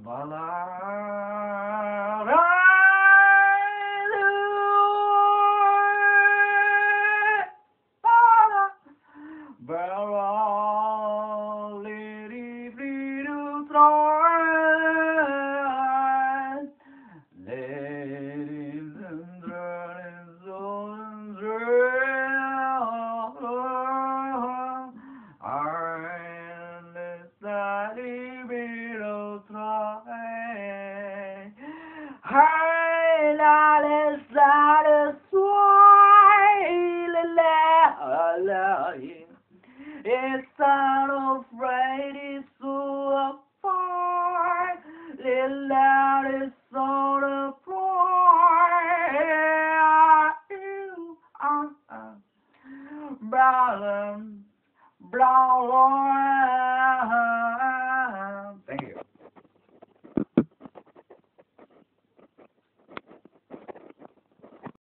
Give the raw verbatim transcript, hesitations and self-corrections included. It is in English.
Hey, la, la, la, la, sway, la, la, la, yeah. It's not afraid, it's so apart. Little loud, it's so apart. You are brother, brother.